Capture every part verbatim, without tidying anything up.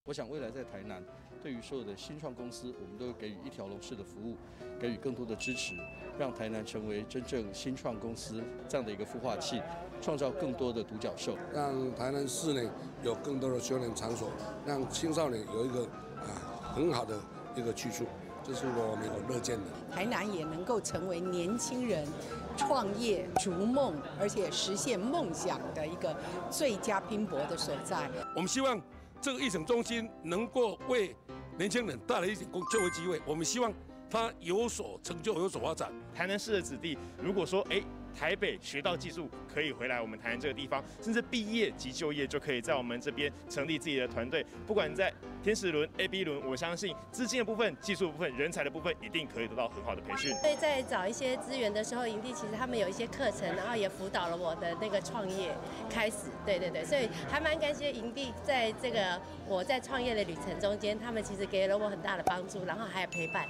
我想未来在台南，对于所有的新创公司，我们都给予一条龙式的服务，给予更多的支持，让台南成为真正新创公司这样的一个孵化器，创造更多的独角兽， 让台南市呢有更多的休闲场所，让青少年有一个啊很好的一个去处，这是我们乐见的。 台南也能够成为年轻人创业、逐梦，而且实现梦想的一个最佳拼搏的所在。 我们希望这个育成中心能够为年轻人带来一点工就业机会，我们希望它有所成就、有所发展。 台南市的子弟，如果说哎。台北学到技术可以回来我们台南这个地方，甚至毕业及就业就可以在我们这边成立自己的团队。不管在天使轮、A B 轮，我相信资金的部分、技术的部分、人才的部分，一定可以得到很好的培训。 所以在找一些资源的时候，营地其实他们有一些课程，然后也辅导了我的那个创业开始。对对对，所以还蛮感谢营地在这个我在创业的旅程中间，他们其实给了我很大的帮助，然后还有陪伴。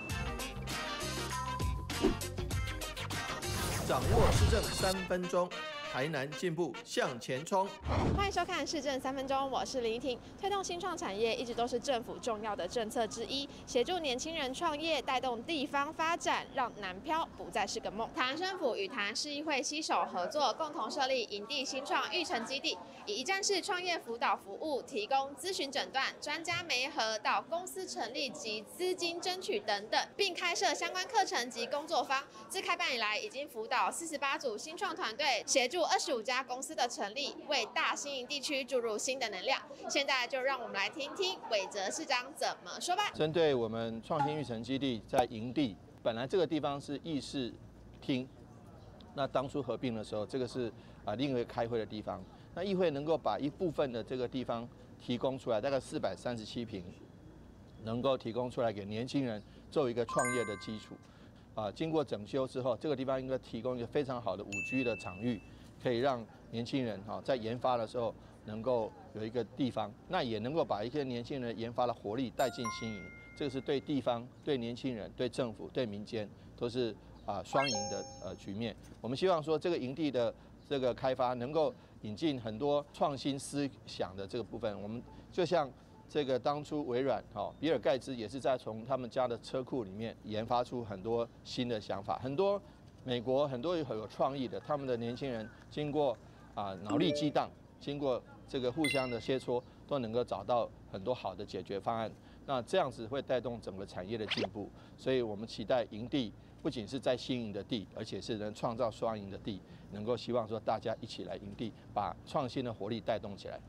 掌握市政三分钟，台南进步向前冲。 欢迎收看《市政三分钟》，我是林依婷。推动新创产业一直都是政府重要的政策之一，协助年轻人创业，带动地方发展，让南漂不再是个梦。台南政府与台南市议会携手合作，共同设立营地新创育成基地，以一站式创业辅导服务，提供咨询诊断、专家媒合到公司成立及资金争取等等，并开设相关课程及工作坊。自开办以来，已经辅导四十八组新创团队，协助二十五家公司的成立，为大新营地区注入新的能量。现在就让我们来听听韦哲市长怎么说吧。 针对我们创新育成基地在营地，本来这个地方是议事厅，那当初合并的时候，这个是啊另一个开会的地方。那议会能够把一部分的这个地方提供出来，大概四百三十七坪，能够提供出来给年轻人作为一个创业的基础。啊，经过整修之后，这个地方应该提供一个非常好的五 G 的场域，可以让年轻人哈在研发的时候能够有一个地方，那也能够把一些年轻人研发的活力带进新营。这个是对地方、对年轻人、对政府、对民间都是啊双赢的呃局面。我们希望说这个营地的这个开发能够引进很多创新思想的这个部分。我们就像这个当初微软哈，比尔盖茨也是在从他们家的车库里面研发出很多新的想法，很多美国很多有创意的，他们的年轻人经过啊脑力激荡，经过这个互相的切磋，都能够找到很多好的解决方案。那这样子会带动整个产业的进步，所以我们期待营地不仅是在新营的地，而且是能创造双赢的地，能够希望说大家一起来营地，把创新的活力带动起来。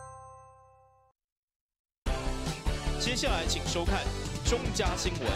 接下来请收看中嘉新闻。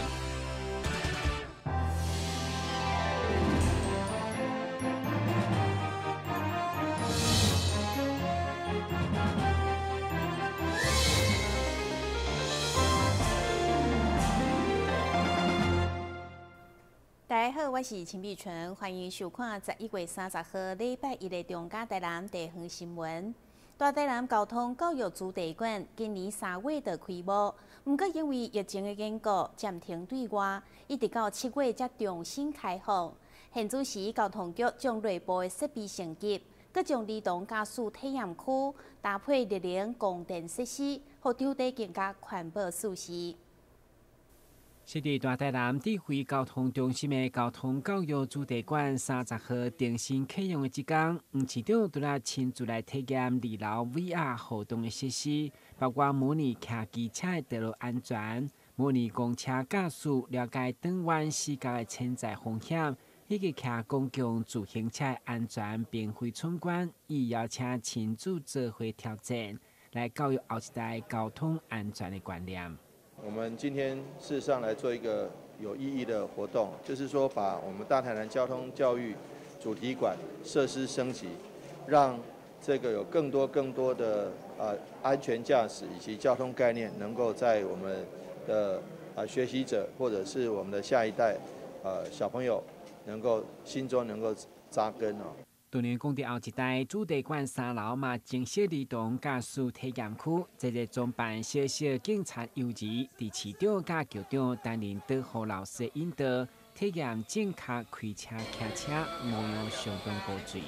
大家好，我是陈碧纯，欢迎收看十一月三十号礼拜一的中嘉台南地方新闻。大台南交通教育主题馆今年三月就开幕，不过因为疫情的缘故暂停对外，一直到七月才重新开放。现主时交通局将内部的设备升级，佮将儿童驾驶体验区搭配热能供电设施，互场地更加环保舒适。 是伫大台南智慧交通中心的交通教育主题馆三十号重新启用的一天，黄市长拄来亲自来体验二楼 V R 互动的设施，包括模拟骑机车的道路安全、模拟公车驾驶、了解转弯时角的潜在风险，以及骑公共自行车的安全并非闯关，以邀请亲自做伙挑战，来教育后一代交通安全的观念。 我们今天事实上来做一个有意义的活动，就是说把我们大台南交通教育主题馆设施升级，让这个有更多更多的呃安全驾驶以及交通概念，能够在我们的呃学习者或者是我们的下一代呃小朋友能够心中能够扎根哦。 去年工地后一代主题馆三楼嘛，正式儿童驾驶体验区，这个装扮小小警察游仪，伫市长甲局长担任导护老师的引导，体验正确开车、骑车，模样相当高水。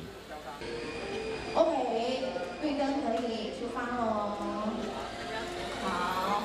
OK， 绿灯可以出发喽。好。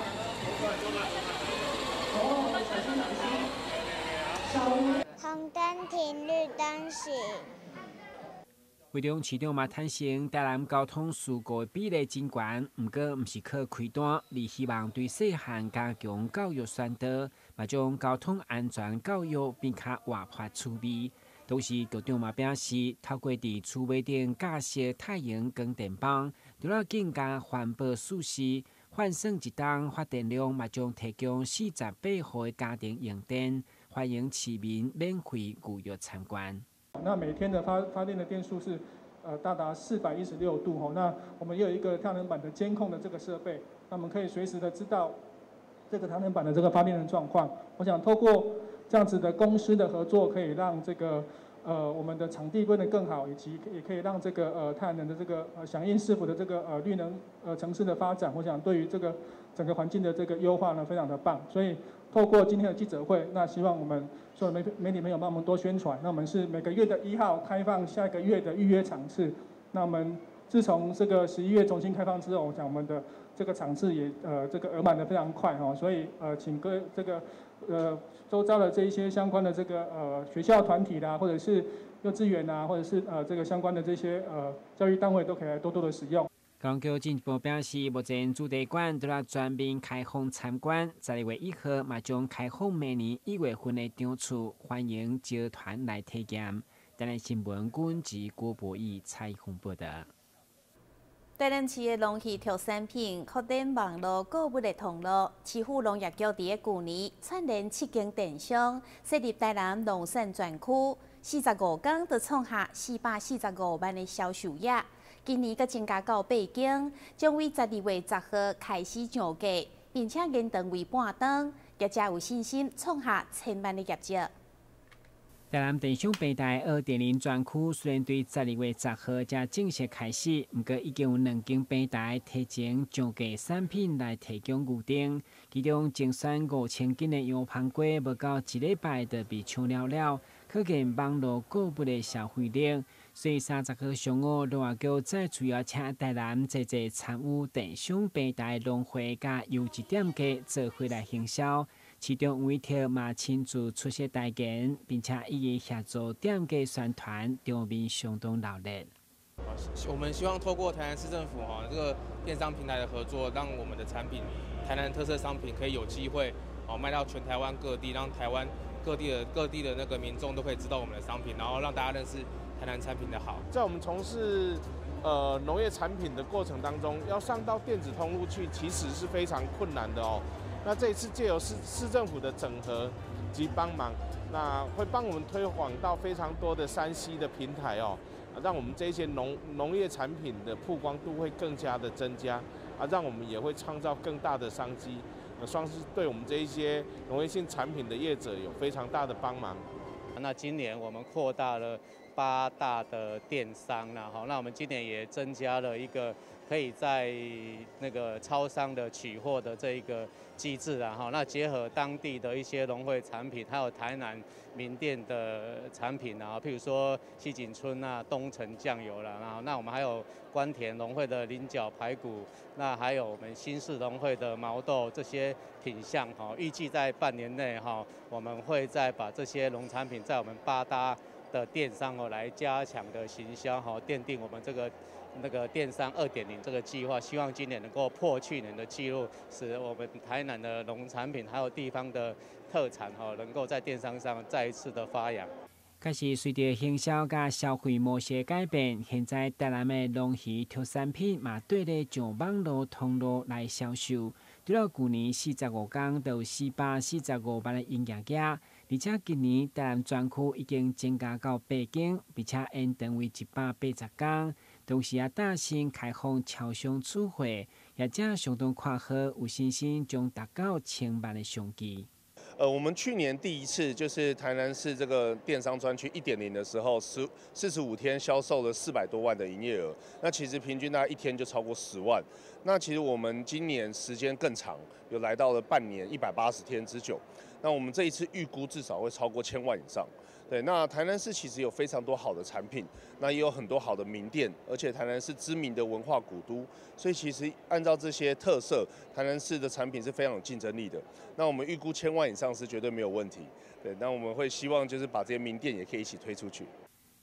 是。 惠中市长嘛坦承，台南交通事故的比例真悬，毋过毋是靠开单，而希望对细汉加强教育宣导，嘛将交通安全教育变较活泼趣味。同时，局长嘛表示，透过伫厝尾顶架设太阳光电棒，除了更加环保舒适，换算一档发电量嘛将提供四十八户的家庭用电，欢迎市民免费预约参观。 那每天的发发电的电数是呃大达四百一十六度吼，那我们也有一个太阳能板的监控的这个设备，那我们可以随时的知道这个太阳能板的这个发电的状况。我想透过这样子的公司的合作，可以让这个呃我们的场地变得更好，以及也可以让这个呃太阳能的这个呃响应市府的这个呃绿能呃城市的发展，我想对于这个整个环境的这个优化呢非常的棒。所以透过今天的记者会，那希望我们所有媒媒体朋友帮我们多宣传。那我们是每个月的一号开放下个月的预约场次。那我们自从这个十一月重新开放之后，我想我们的这个场次也呃这个额满的非常快哈，所以呃请各这个呃周遭的这一些相关的这个呃学校团体啦，或者是幼稚园啊，或者是呃这个相关的这些呃教育单位都可以来多多的使用。 高局进一步表示，目前主题馆都要全面开放参观，十二月一号嘛将开放明年一月份的场次，欢迎招团来体验。台南新闻军及郭博义采访报道。 台南市的农渔特产品扩展网络购物的通路，市府农业局伫个去年串联七间电商，设立台南农产专区，四十五天就创下四百四十五万的销售额。今年阁增加到八间，将于十二月十号开始上架，并且延长为半档，业者有信心创下千万的业绩。 台南电商平台二点零专区虽然对十二月十号才正式开始，不过已经有两间平台提前上架产品来提供预订，其中精选五千斤的羊香瓜，不到一礼拜就被抢了了，可见网络购物的消费力。所以三十号上午，农业局再次邀请台南这些参与电商平台农会甲优质店家做伙来行销。其中有一条嘛亲自出席代言，并且以协助店家宣传，场面相当热烈。 我们希望透过台南市政府哈这个电商平台的合作，让我们的产品台南特色商品可以有机会哦卖到全台湾各地，让台湾各地的各地的那个民众都可以知道我们的商品，然后让大家认识台南产品的好。 在我们从事呃农业产品的过程当中，要上到电子通路去，其实是非常困难的哦。那这一次借由市市政府的整合及帮忙，那会帮我们推广到非常多的山西的平台哦，让我们这些农农业产品的曝光度会更加的增加，啊，让我们也会创造更大的商机，呃，算是对我们这一些农业性产品的业者有非常大的帮忙。 那今年我们扩大了八大的电商啦，好，那我们今年也增加了一个可以在那个超商的取货的这一个机制啦，哈，那结合当地的一些农会产品，还有台南民店的产品啊，譬如说西景村啊、东城酱油啦，然后那我们还有关田农会的菱角排骨，那还有我们新市农会的毛豆这些品项，哈，预计在半年内哈，我们会再把这些农产品在我们八大的电商哦来加强的行销，哈，奠定我们这个。那个电商二点零这个计划，希望今年能够破去年的记录，使我们台南的农产品还有地方的特产哈，能够在电商上再一次的发扬。 可是随着行销甲消费模式的改变，现在台南的农渔特产品嘛，对咧上网络通路来销售。除了去年四十五天就有四百四十五万的营业额，而且今年台南专区已经增加到八间，并且延长为一百八十天。同时也打算开放超商取货，业者相当看好，有信心将达到千万的商机。 呃，我们去年第一次就是台南市这个电商专区一点零的时候，十四十五天销售了四百多万的营业额，那其实平均大概一天就超过十万。那其实我们今年时间更长，有来到了半年一百八十天之久。那我们这一次预估至少会超过千万以上。对，那台南市其实有非常多好的产品，那也有很多好的名店，而且台南是知名的文化古都，所以其实按照这些特色，台南市的产品是非常有竞争力的。那我们预估千万以上是绝对没有问题。对，那我们会希望就是把这些名店也可以一起推出去。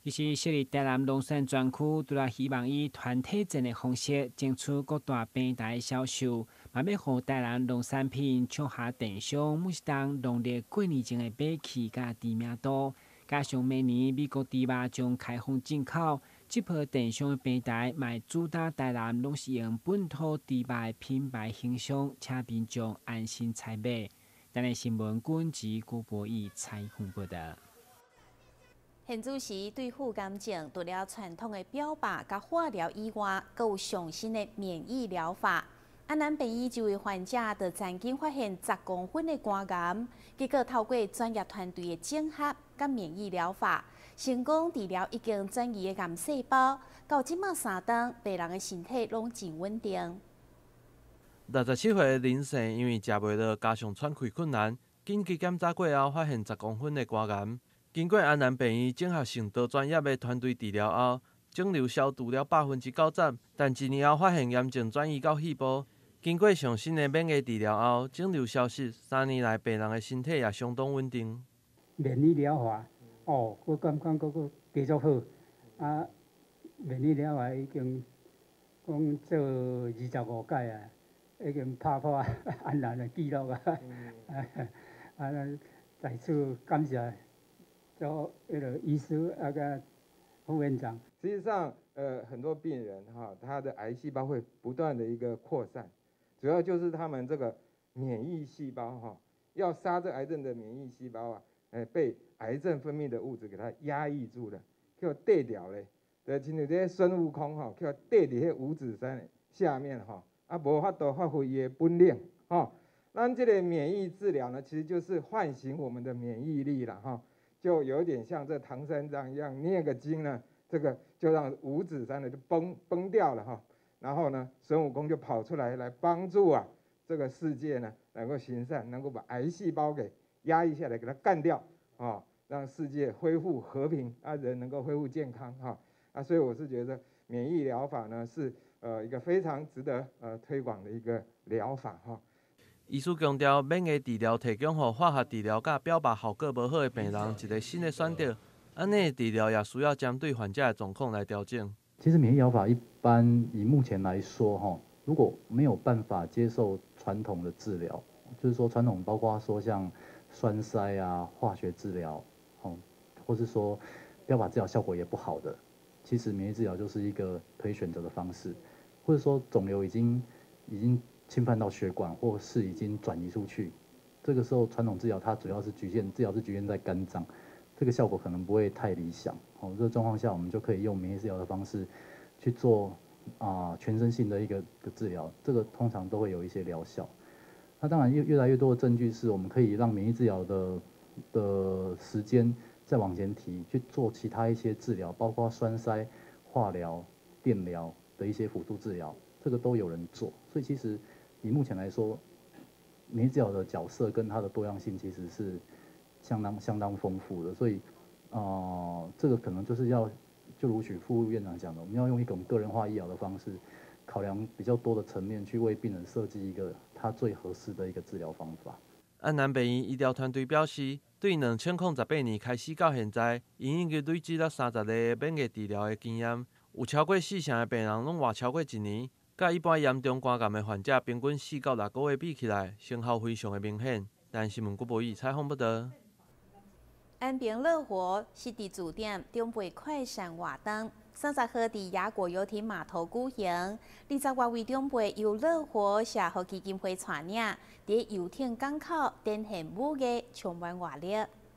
于是，设立台南龙山专区，除了希望以团体战的方式争取各大平台销售，嘛要互台南农产品抢下电商，每一档农历过年前的买气甲知名度。加上明年美国猪肉将开放进口，这波电商的平台卖主打台南拢是用本土猪肉品牌形象，请民众安心采买。台南新闻军及郭博义采访报道。 现主席对副感症除了传统的表靶甲化疗以外，阁有上新的免疫疗法。安南病医一位患者就曾经发现十公分的肝癌，结果透过专业团队的整合甲免疫疗法，成功治疗已经转移的癌细胞。到即马三档，病人的身体拢真稳定。 六十七岁的林生因为食袂落，加上喘气困难，紧急检查过后发现十公分的肝癌。经过安南病院整合性多专业的团队治疗后，肿瘤消除了百分之九十，但一年后发现严重转移到肺部。经过上新的免疫治疗后，肿瘤消失，三年来病人的身体也相当稳定。 免疫疗法，哦，我感觉佫佫继续好。啊，免疫疗法已经讲做二十五届啊，已经打破安南的记录啊。啊，在此感谢。就那个医师那个副院长， 实际上，呃，很多病人哈，他的癌细胞会不断的一个扩散，主要就是他们这个免疫细胞哈，要杀这癌症的免疫细胞啊，呃，被癌症分泌的物质给它压抑住了，叫对掉嘞，对，亲像这些孙悟空哈，叫对伫迄五指山下面哈，啊，无法度发挥伊的本领哈。那这个免疫治疗呢，其实就是唤醒我们的免疫力了哈。就有点像这唐三藏一样，念个经呢，这个就让五指山呢就崩崩掉了哈。然后呢，孙悟空就跑出来来帮助啊这个世界呢能够行善，能够把癌细胞给压抑下来，给它干掉啊，让世界恢复和平啊，人能够恢复健康哈啊。所以我是觉得免疫疗法呢是呃一个非常值得呃推广的一个疗法哈。 医师强调，免疫治疗提供予化学治疗甲表靶效果无好的病人一个新的选择。安尼的治疗也需要针对患者的状况来调整。 其实免疫疗法一般以目前来说，哈，如果没有办法接受传统的治疗，就是说传统包括说像栓塞啊、化学治疗，哦，或是说标靶治疗效果也不好的，其实免疫治疗就是一个可以选择的方式，或者说肿瘤已经已经侵犯到血管，或是已经转移出去，这个时候传统治疗它主要是局限治疗是局限在肝脏，这个效果可能不会太理想。哦，这个状况下，我们就可以用免疫治疗的方式去做啊、呃、全身性的一个个治疗，这个通常都会有一些疗效。那当然越越来越多的证据是我们可以让免疫治疗的的时间再往前提，去做其他一些治疗，包括栓塞、化疗、电疗的一些辅助治疗，这个都有人做。所以其实以目前来说，免疫治疗的角色跟它的多样性其实是相当相当丰富的。所以，呃，这个可能就是要就如许副院长讲的，我们要用一种个人化医疗的方式，考量比较多的层面，去为病人设计一个他最合适的一个治疗方法。 安南病院医疗团队表示，对两千零十八年开始到现在，因已经累积了三十个免疫治疗的经验，有超过四成的病人拢活超过一年。甲一般严重肝癌的患者平均四到六个月比起来，成效非常的明显。但新闻郭博义采访报道。 安平乐活湿地酒店中北快闪活动，三十号伫雅果游艇码头举行。二十外位中北由乐活社福基金会带领，伫游艇港口展现舞艺，充满活力。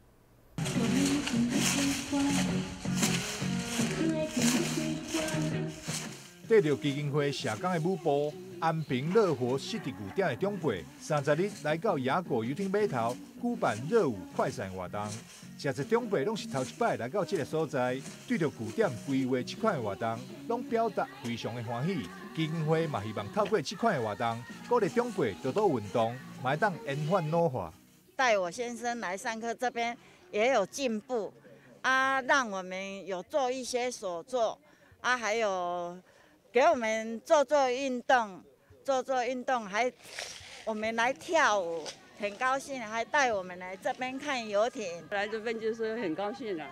缀着基金会社工的舞步，安平乐活湿地据点的中背，三十日来到雅果游艇码头举办热舞快闪活动。实在中背拢是头一摆来到这个所在，对着据点规划这款活动，拢表达非常的欢喜。基金会嘛希望透过这款活动，鼓励中背多多运动，买当延缓老化。 带我先生来上课，这边也有进步啊，让我们有做一些手作啊，还有给我们做做运动，做做运动，还我们来跳舞。很高兴，还带我们来这边看游艇。 来这边就是很高兴了，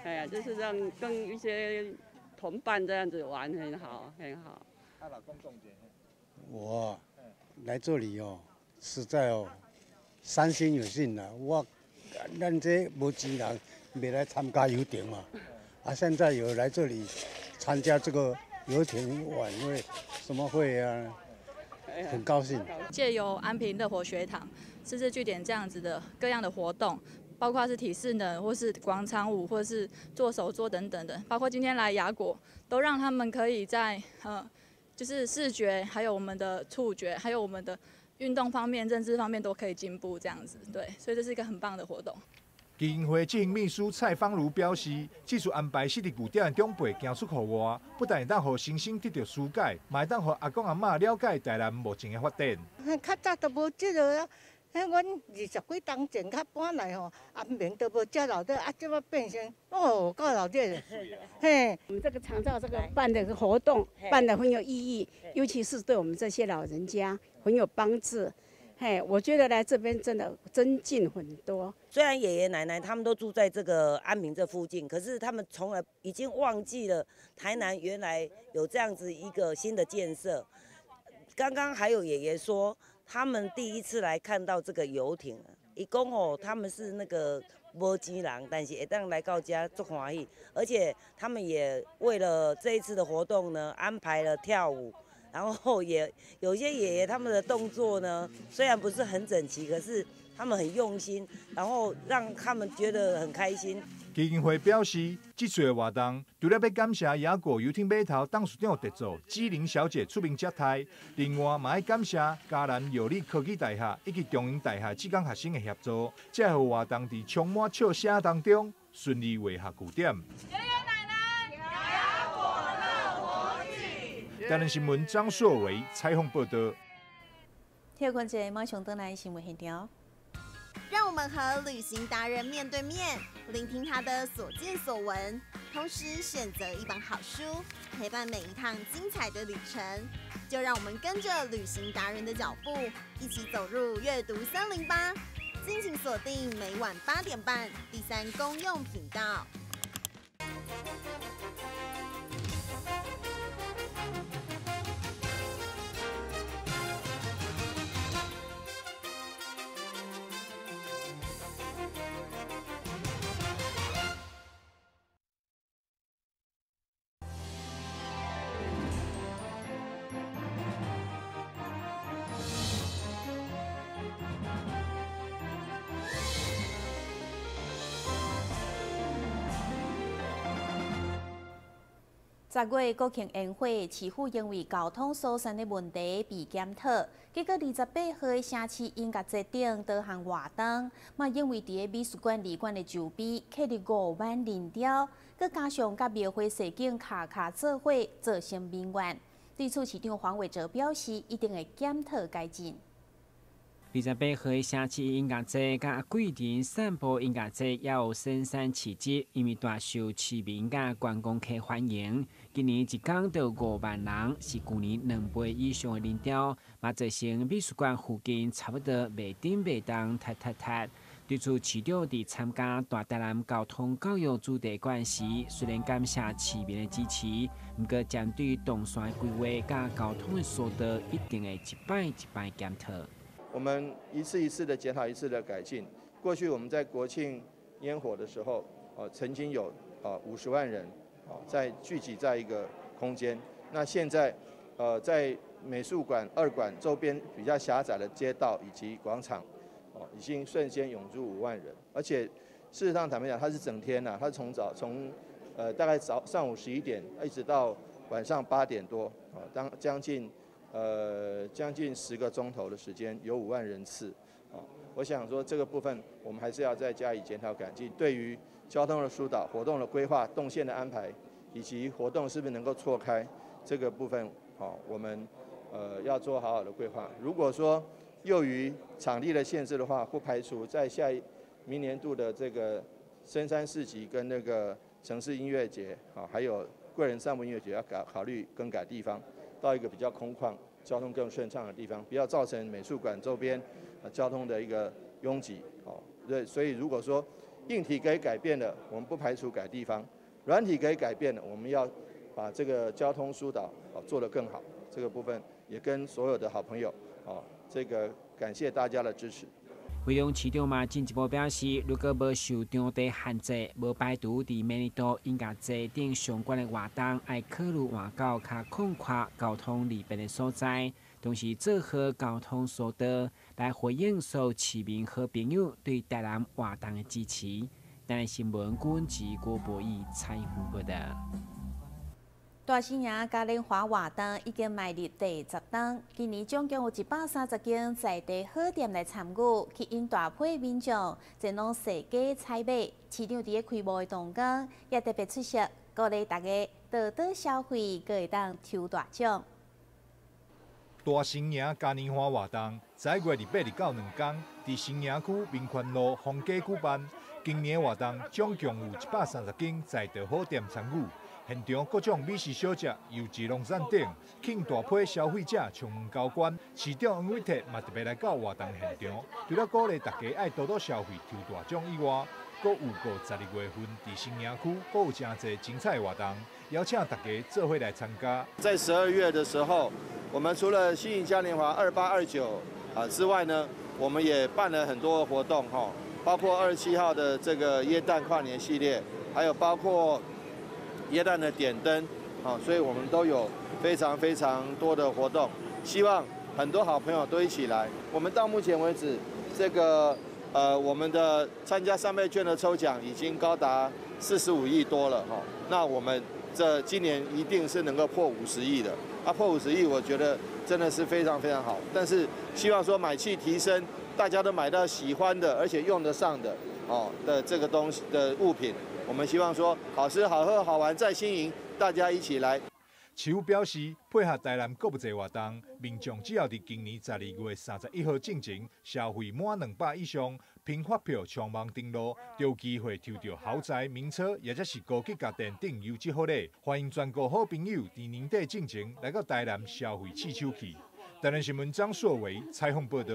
哎呀，就是让跟一些同伴这样子玩很好，很好。 他老公重点。我来这里哦，实在哦，三生有幸啦。我咱这无钱人，没来参加游艇嘛，啊，现在有来这里参加这个游艇晚会，什么会啊，很高兴。 借由安平乐活学堂、自治据点这样子的各样的活动，包括是体适能，或是广场舞，或是做手作等等的，包括今天来雅果，都让他们可以在呃。就是视觉，还有我们的触觉，还有我们的运动方面、认知方面都可以进步，这样子，对，所以这是一个很棒的活动。 基金会执行秘书蔡芳如表示，这次安排设立据点的长辈行出户外，不但会当让新生得到疏解，嘛会当让阿公阿嬷了解台南目前的发展。 较早都无这个啊。迄阮二十几当前较搬来吼，安平都无遮老热，啊，即摆变成哦够老热了。嘿， 我们这个长照这个办的活动办得很有意义，尤其是对我们这些老人家很有帮助。嘿，我觉得来这边真的增进很多。 虽然爷爷奶奶他们都住在这个安平这附近，可是他们从来已经忘记了台南原来有这样子一个新的建设。刚刚还有爷爷说。他们第一次来看到这个游艇，一共哦，他们是那个无钱人，但是会当来到家做欢喜，而且他们也为了这一次的活动呢，安排了跳舞，然后也有些爷爷他们的动作呢，虽然不是很整齐，可是他们很用心，然后让他们觉得很开心。 基金会表示，这次的活动除了要感谢雅果游艇码头董事长特助志玲小姐出面接待，另外嘛要感谢嘉南药理科技大学以及中英大学职工学生的协助，才让活动在充满笑声当中顺利画下句点。爷爷奶奶，雅果乐活记。台南新闻张硕维采访报道。 体育关节马上登来新闻现场。 让我们和旅行达人面对面，聆听他的所见所闻，同时选择一本好书，陪伴每一趟精彩的旅程。就让我们跟着旅行达人的脚步，一起走入阅读森林吧！敬请锁定每晚八点半第三公用频道。 十月国庆宴会，市府因为交通疏散的问题被检讨，结果二十八号的城市音乐节顶多项活动，嘛因为伫个美术馆离馆的周边刻了五万人雕，佮加上甲庙会设景卡卡做伙，造成民怨。对此，市长黄伟哲表示，一定会检讨改进。 二十八号的城市音乐节甲桂林散步音乐节也有升山奇迹，因为大受市民甲观光客欢迎。今年一天就五万人，是去年两倍以上的人潮，嘛造成美术馆附近差不多袂顶袂当踢踢踢。对此，市长伫参加大台南交通教育主题馆时，虽然感谢市民的支持，不过针对动线规划甲交通的疏导，一定会一摆一摆检讨。 我们一次一次的检讨，一次的改进。过去我们在国庆烟火的时候，呃，曾经有呃五十万人，哦、呃，在聚集在一个空间。那现在，呃，在美术馆二馆周边比较狭窄的街道以及广场，哦、呃，已经瞬间涌入五万人。而且事实上坦白讲，它是整天呐、啊，它从早从呃大概早上午十一点一直到晚上八点多，啊、呃，当将近。呃，将近十个钟头的时间，有五万人次，啊、哦，我想说这个部分我们还是要再加以检讨改进。对于交通的疏导、活动的规划、动线的安排，以及活动是不是能够错开这个部分，好、哦，我们呃要做好好的规划。如果说由于场地的限制的话，不排除在下一明年度的这个深山市集跟那个城市音乐节，啊、哦，还有贵人散步音乐节要考考虑更改地方。到一个比较空旷、交通更顺畅的地方，不要造成美术馆周边呃交通的一个拥挤。哦，对，所以如果说硬体可以改变的，我们不排除改地方；软体可以改变的，我们要把这个交通疏导哦做得更好。这个部分也跟所有的好朋友哦，这个感谢大家的支持。 惠阳市长嘛进一步表示，如果无受场地限制，无排除伫明年度应该制定相关的活动，爱考虑换到较宽阔、交通利便的所在，同时做好交通疏导，来回应所有市民好朋友对台南活动的支持。台南新闻管及郭博义采访报道。 大新营嘉年华活动已经迈入第十档，今年总共有一百三十间在地好店来参与，吸引大批民众前往市街采买。市场伫开幕的当天，也特别出席，鼓励大家多多消费，阁会当抽大奖。 大新营嘉年华活动十一月二八、二九两天，伫新营区民权路丰街举办。今年活动总共有一百三十间在地好店参与。现场各种美食小食由自农产等，吸引大批消费者出门交关。市长黄伟哲嘛特别来到活动现场，除了鼓励大家爱多多消费、抽大奖以外，阁有个十二月份伫新营区，阁有真侪精彩活动，邀请大家做伙来参加。 在十二月的时候，我们除了新营嘉年华二八二九啊之外呢，我们也办了很多活动哈，包括二十七号的这个耶诞跨年系列，还有包括耶诞的点灯，啊，所以我们都有非常非常多的活动，希望很多好朋友都一起来。我们到目前为止，这个呃我们的参加三倍券的抽奖已经高达四十五亿多了哈，那我们这今年一定是能够破五十亿的，啊破五十亿，我觉得真的是非常非常好。但是希望说买气提升，大家都买到喜欢的，而且用得上的哦的这个东西的物品。我们希望说好吃好喝好玩在新营，大家一起来。 市府表示，配合台南各部侪活动，民众只要伫今年十二月三十一号进前消费满两百以上，凭发票匆忙登录，就有机会抽到豪宅、名车，或者是高级家电等优质福利。欢迎全国好朋友伫年底进前来到台南消费试手气。台南新闻张硕维采访报道。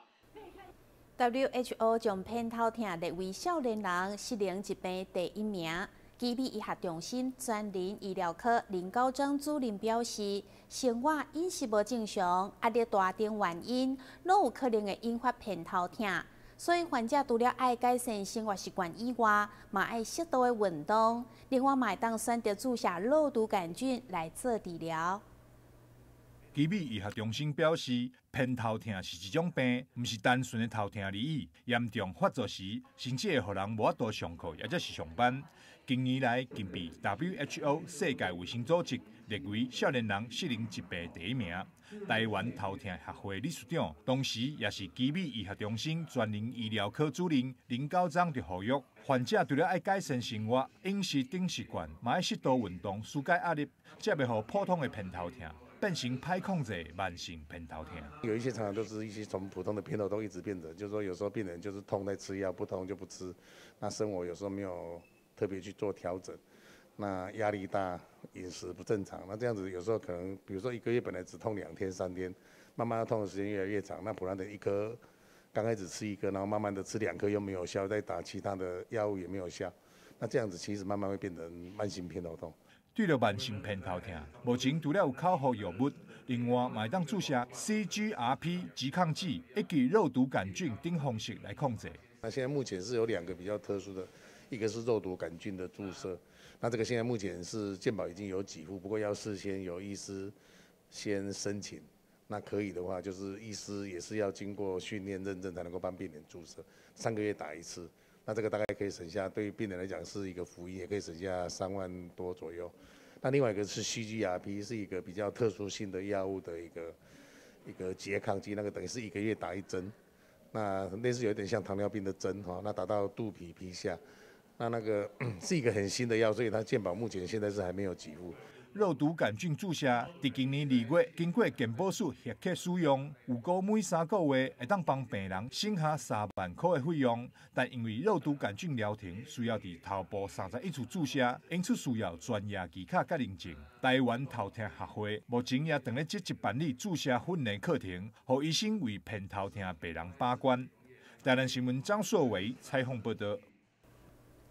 W H O 将偏头痛列为少年人失灵疾病第一名。基比医学中心专任医疗科林高章主任表示，生活饮食无正常，压力大等原因，拢有可能会引发偏头痛。所以患者除了爱改善生活习惯以外，嘛爱适度的运动。另外，嘛会当选择注射肉毒杆菌来做治疗。 基比医学中心表示，偏头痛是一种病，毋是单纯的头痛而已。严重发作时，甚至会互人无法度上课，或者是上班。近年来，竟被 W H O 世界卫生组织列为少年人失灵疾病第一名。台湾头痛协会理事长，同时也是基比医学中心专任医疗科主任林高章就呼吁，患者除了爱改善生活、饮食等习惯，嘛爱适度运动，疏解压力，才袂互普通的偏头痛变成歹控制慢性偏头痛。 有一些常常都是一些从普通的偏头痛一直变成，就是说有时候病人就是痛在吃药，不痛就不吃，那生活有时候没有特别去做调整，那压力大，饮食不正常，那这样子有时候可能，比如说一个月本来只痛两天三天，慢慢痛的时间越来越长，那不然的一颗刚开始吃一颗，然后慢慢的吃两颗又没有效，再打其他的药物也没有效，那这样子其实慢慢会变成慢性偏头痛。 对了慢性偏头痛，目前除了有口服药物，另外嘛会当注射 C G R P 拮抗剂以及肉毒杆菌等方式来控制。 那现在目前是有两个比较特殊的，一个是肉毒杆菌的注射，那这个现在目前是健保已经有给付，不过要事先有医师先申请。那可以的话，就是医师也是要经过训练认证才能够帮病人注射，三个月打一次。那这个大概可以省下，对于病人来讲是一个福音，也可以省下三万多左右。那另外一个是 C G R P， 是一个比较特殊性的药物的一个一个拮抗剂，那个等于是一个月打一针，那类似有点像糖尿病的针哈，那打到肚皮皮下，那那个是一个很新的药，所以它健保目前现在是还没有给付。 肉毒杆菌注射，伫今年二月经过健保署核可使用，有估每三个月会当帮病人省下三万块的费用。但因为肉毒杆菌疗程需要伫头部三十一处注射，因此需要专业技巧甲认证。台湾头痛协会目前也正咧积极办理注射训练课程，让医生为偏头痛病人把关。台南新闻张硕维采访报道。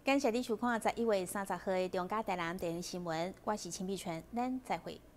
感谢你收看十一月三十号的中嘉台南电视新闻，我是陈碧泉，咱再会。